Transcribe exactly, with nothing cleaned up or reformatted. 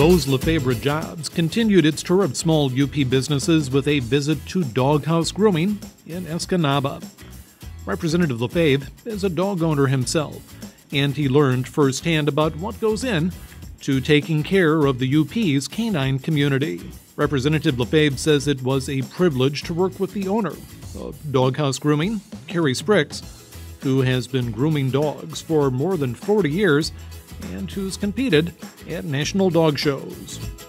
Beau's LaFavorite Jobs continued its tour of small U P businesses with a visit to Doghouse Grooming in Escanaba. Representative LaFave is a dog owner himself, and he learned firsthand about what goes in to taking care of the U P's canine community. Representative LaFave says it was a privilege to work with the owner of Doghouse Grooming, Carrie Spricks, who has been grooming dogs for more than forty years and who's competed at national dog shows.